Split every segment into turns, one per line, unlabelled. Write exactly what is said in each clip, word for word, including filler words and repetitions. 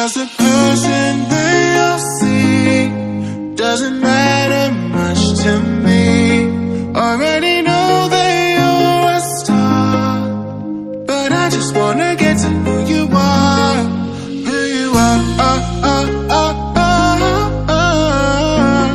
'Cause the person they all see doesn't matter much to me. Already know that you're a star, but I just wanna get to who you are, who you are. Oh, oh, oh, oh, oh,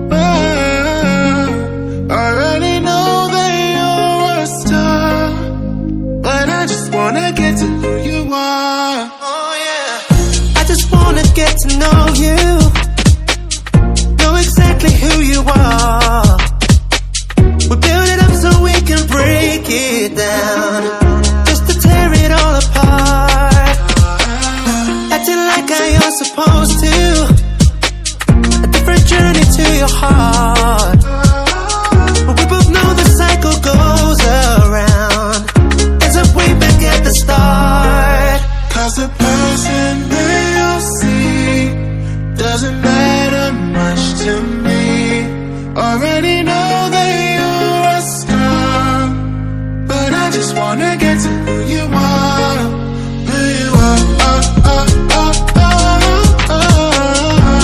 oh. Already know that you're a star, but I just wanna get to who you are. Oh yeah,
I just wanna get to know you, know exactly who you are. We build it up so we can break it down, just to tear it all apart. Acting like I am supposed to, a different journey to your heart. But we both know the cycle goes around, ends up way back at the start.
'Cause the person they all see doesn't matter much to me. Already know that you're a star, but I just wanna get to who you are, who you are. Oh, oh, oh, oh, oh,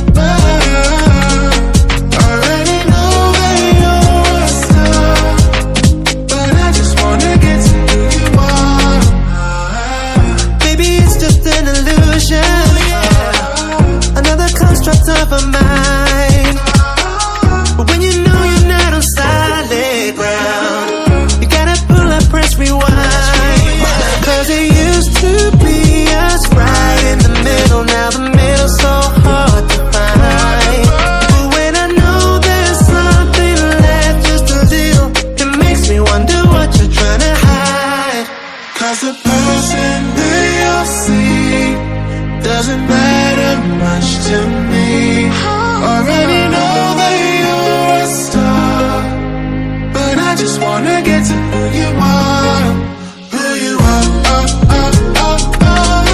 oh. Already know that you're a star, but I just wanna get to who you are.
Maybe it's just an illusion, another construct of a mind. But when you know you're not on solid ground, you gotta pull up, press rewind. 'Cause it used to be us right in the middle, now the middle's so hard to find. But when I know there's something left, just a little, it makes me wonder what you're trying to hide.
'Cause the person they all see doesn't matter much to me. Already know that you're a star, but I just wanna get to who you are, who you are. Oh, oh, oh, oh,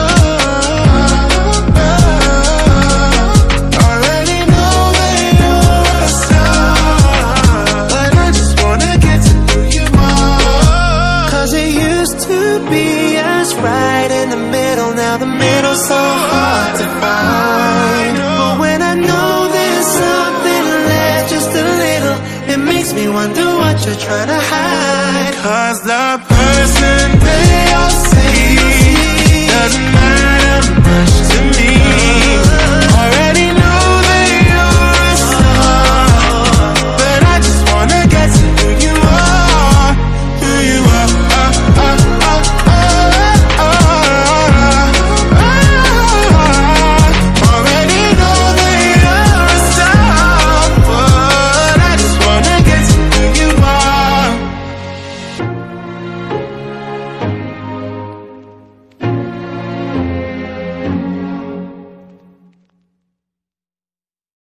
oh, oh. Already know that you're a star, but I just wanna get to who you are.
'Cause it used to be us right in the middle, now the middle's so hard to find. But when I know there's something left, just a little, it makes me wonder what you're trying to hide.
'Cause the person they all see doesn't